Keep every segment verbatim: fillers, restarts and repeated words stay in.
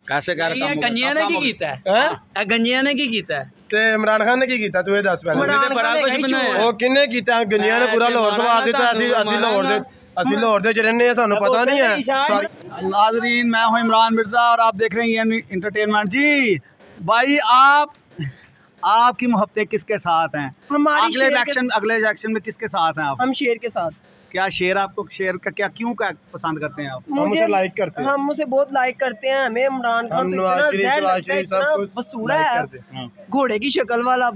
कैसे कर ਇਹ ਗੰਜਿਆਂ ਨੇ ਕੀ ਕੀਤਾ ਹੈ ਇਹ ਗੰਜਿਆਂ ਨੇ ਕੀ ਕੀਤਾ ਹੈ ਤੇ ਇਮਰਾਨ ਖਾਨ ਨੇ ਕੀ ਕੀਤਾ ਤੂੰ ਇਹ ਦੱਸ ਪਹਿਲਾਂ ਉਹਨੇ ਬੜਾ ਕੁਝ ਬਣਾਇਆ ਉਹ ਕਿੰਨੇ ਕੀਤਾ ਗੰਜਿਆਂ ਨੇ ਪੂਰਾ ਲਾਹੌਰ ਸਵਾਰ ਦਿੱਤਾ ਅਸੀਂ ਅਸੀਂ ਲਾਹੌਰ ਦੇ ਅਸੀਂ ਲਾहौर ਦੇ ਚ रहने हैं ਸਾਨੂੰ पता नहीं है। नाज़रीन मैं हूं इमरान मिर्जा और आप देख रहे हैं इंटरटेनमेंट। जी भाई आप आपकी मोहब्बतें किसके साथ हैं? हमारी अगले इलेक्शन अगले इलेक्शन में किसके साथ हैं आप? हम शेर के साथ। क्या शेर आपको शेर का क्या क्यों क्या पसंद करते हैं आप? हम उसे लाइक करते हैं। हम उसे बहुत लाइक करते हैं। हमें इमरान खान तो इतना ज़हर लगता है, इतना बसूड़ा है, घोड़े की शक्ल वाला।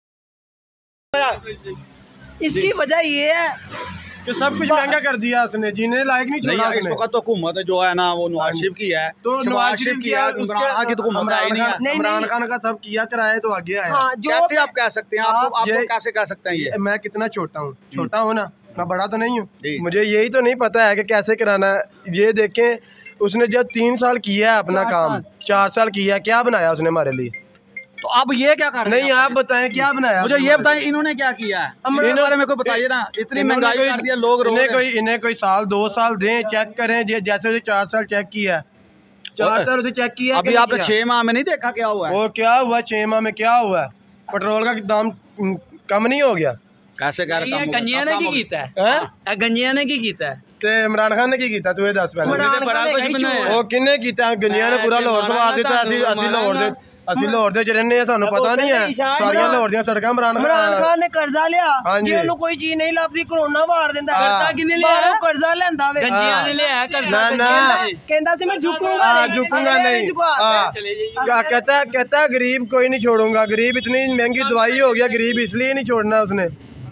इसकी वजह ये है कि सब कुछ महंगा कर दिया उसने, जिन्हें लायक नहीं छोड़ा। इस वक्त तो हुकूमत जो है ना वो नवाज शरीफ की है, तो नवाज शरीफ की है, इमरान खान की तो हुकूमत आई नहीं है। इमरान खान का सब किया कराए तो आगे आया। हाँ, जो कैसे आप कह सकते हैं? आप आपको कैसे कह सकते हैं ये? मैं कितना छोटा हूँ, छोटा हूँ ना, मैं बड़ा तो नहीं हूँ, मुझे यही तो नहीं पता है कि कैसे कराना है। ये देखें उसने जब तीन साल किया है अपना काम, चार साल किया, क्या बनाया उसने हमारे लिए? तो अब ये क्या कर रहे हैं? नहीं आप बताएं क्या बनाया? मुझे ये बताएं इन्होंने क्या किया है, इनके बारे में कोई बताइए ना। इतनी महंगाई कर दिया, लोग रो रहे हैं। कोई इन्हें कोई साल दो साल दें, चेक करें, जैसे उसे चार साल चेक किया, चार साल उसे चेक किया। अभी आपने छह माह में नहीं देखा क्या हुआ है? वो क्या हुआ छह माह में, क्या हुआ? पेट्रोल का दाम कम नहीं हो गया? कैसे कर रहे हैं? गंजिया ने की कीता है गंजिया ने की कीता है ਤੇ ਇਮਰਾਨ ਖਾਨ ਨੇ ਕੀ ਕੀਤਾ ਤੂੰ ਇਹ ਦੱਸ ਪਹਿਲਾਂ। ਉਹਨੇ ਬੜਾ ਕੁਝ ਬਣਾਇਆ। ਉਹ ਕਿੰਨੇ ਕੀਤਾ ਗੰਜਿਆਂ ਨੇ ਪੂਰਾ ਲਾਹੌਰ ਸਵਾਰ ਦਿੱਤਾ। ਅਸੀਂ ਅਸੀਂ ਲਾਹੌਰ ਦੇ ਅਸੀਂ ਲਾਹੌਰ ਦੇ ਚ ਰਹਿੰਦੇ ਆ, ਸਾਨੂੰ ਪਤਾ ਨਹੀਂ ਹੈ ਸਾਰੀਆਂ ਲਾਹੌਰ ਦੀਆਂ ਸੜਕਾਂ। ਇਮਰਾਨ ਇਮਰਾਨ ਖਾਨ ਨੇ ਕਰਜ਼ਾ ਲਿਆ, ਜੇ ਉਹਨੂੰ ਕੋਈ ਚੀਜ਼ ਨਹੀਂ ਲੱਭਦੀ ਕਰੋਨਾ ਮਾਰ ਦਿੰਦਾ। ਕਰਜ਼ਾ ਕਿੰਨੇ ਲਿਆ? ਬਾਹਰੋਂ ਕਰਜ਼ਾ ਲੈਂਦਾ ਵੇ, ਗੰਜਿਆਂ ਨੇ ਲਿਆ ਕਰਜ਼ਾ। ਨਾ ਨਾ ਕਹਿੰਦਾ ਸੀ ਮੈਂ ਝੁਕੂੰਗਾ ਨਹੀਂ, झुकूंगा नहीं। कहता कहता गरीब कोई नहीं छोड़ूंगा, गरीब इतनी महंगी दवाई हो गया, गरीब इसलिए नहीं छोड़ना उसने।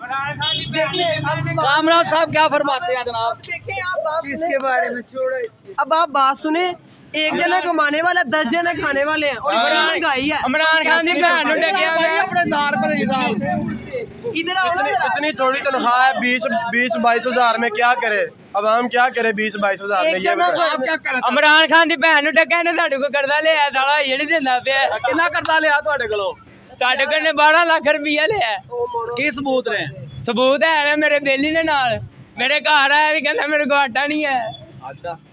कामराज साहब क्या फरमाते हैं जनाब? इसके बारे में छोड़ो। अब आप बात सुने, एक जना कमाने वाला दस जने खाने वाले हैं और बड़ी महंगाई है। इमरान खान की बहन ने डकिया अपने दार पर इधर आओ ना जरा। इतनी थोड़ी तनख्वाह है, बीस बीस बाईस हजार में क्या करे अब हम, क्या करे बीस बाईस हजार में? ये इमरान खान की बहन ने डकिया ने साडे को करदा लिया, साला ये नहीं देंदा पिया। कितना करदा लिया ਤੁਹਾਡੇ ਕੋਲੋਂ? साडे को बारह लाख रुपया लिया। की सबूत रहे? सबूत है मेरे बेली ने नाल, मेरे घर आया भी कहना मेरे को आटा नहीं है। अच्छा